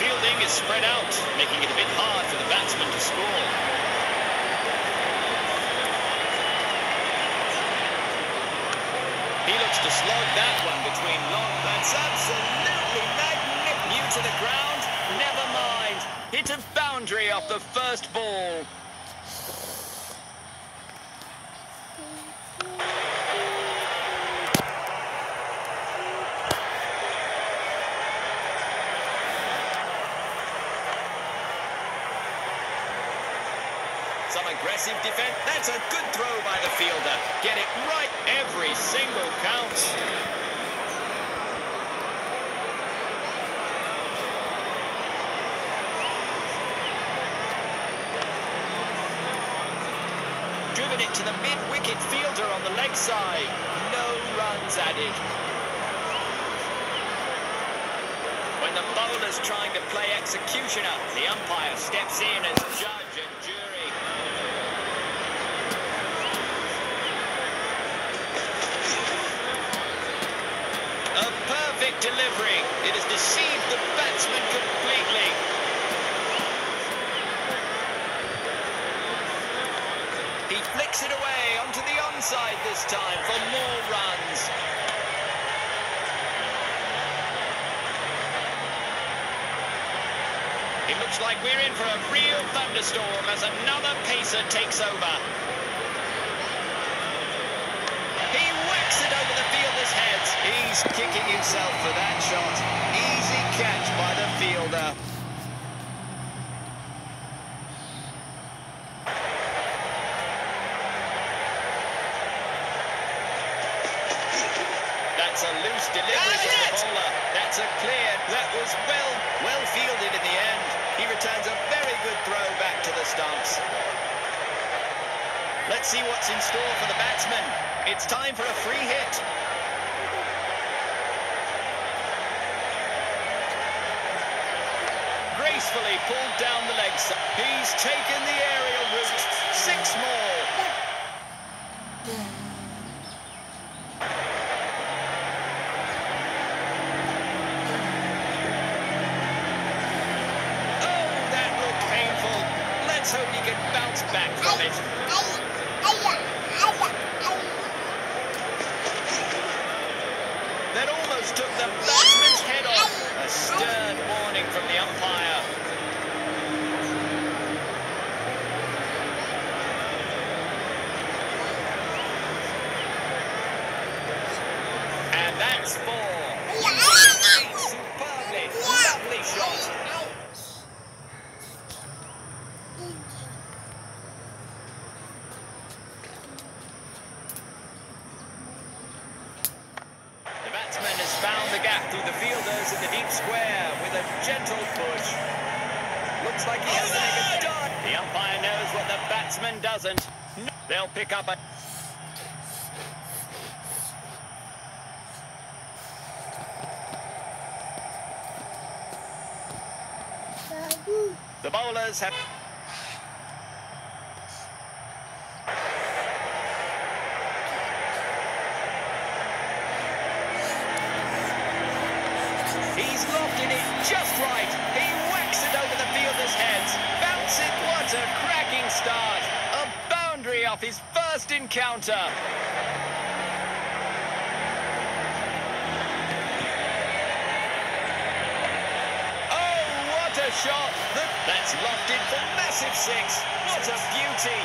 fielding is spread out, making it a bit hard for the batsman to score. He looks to slog that one between long. That's absolutely magnificent. New to the ground, never mind. Hit a boundary off the first ball. Some aggressive defense. That's a good throw by the fielder. Get it right. Every single counts. Driven it to the mid-wicket fielder on the leg side. No runs added. When the bowler's trying to play executioner, the umpire steps in as judge and jury. A perfect delivery. It has deceived the batsman completely. He flicks it away onto the onside this time for more runs. It looks like we're in for a real thunderstorm as another pacer takes over. He whacks it over the fielder's heads. He's kicking himself for that shot. Easy catch by the fielder. That's a loose delivery from the bowler. That's a clear. That was well fielded in the end. He returns a very good throw back to the stumps. Let's see what's in store for the batsman. It's time for a free hit. Gracefully pulled down the legs. He's taken the aerial route. 6 more. Let's hope he can bounce back from it. That almost took the batsman's head off. A stern warning from the umpire. And that's 4. Superbly. Lovely shot. Found the gap through the fielders in the deep square with a gentle push. Looks like he has to make a dart. The umpire knows what the batsman doesn't. They'll pick up a... The bowlers have... He's lofted it just right. He whacks it over the fielder's heads. Bounce it. What a cracking start. A boundary off his first encounter. Oh, what a shot. That's lofted for massive 6. What a beauty.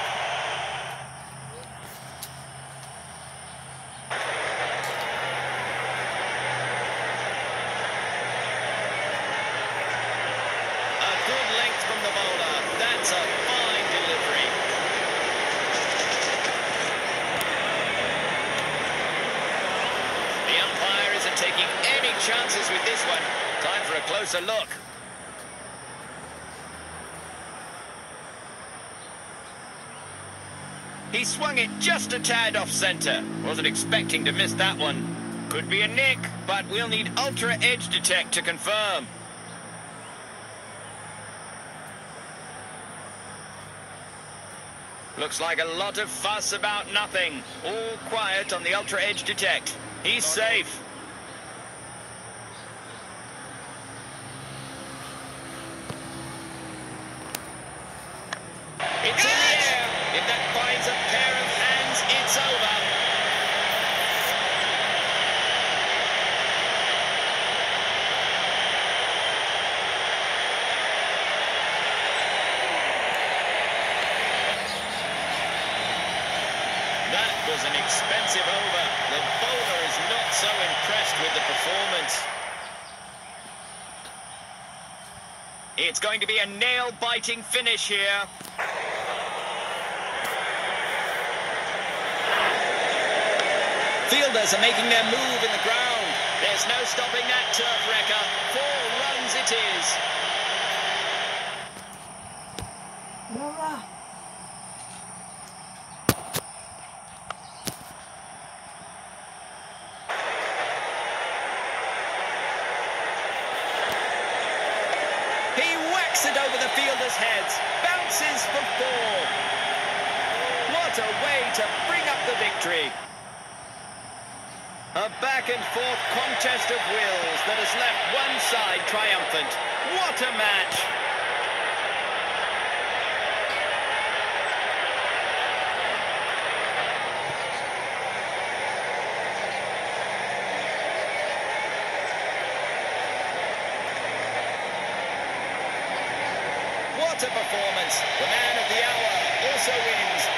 From the bowler. That's a fine delivery. The umpire isn't taking any chances with this one. Time for a closer look. He swung it just a tad off centre. Wasn't expecting to miss that one. Could be a nick, but we'll need ultra edge detect to confirm. Looks like a lot of fuss about nothing. All quiet on the ultra edge detect. He's safe. was an expensive over. The bowler is not so impressed with the performance. It's going to be a nail-biting finish here. Fielders are making their move in the ground. There's no stopping that turf wrecker. 4 runs it is. He whacks it over the fielders' heads. Bounces for 4. What a way to bring up the victory. A back-and-forth contest of wills that has left one side triumphant. What a match! What a performance. The man of the hour also wins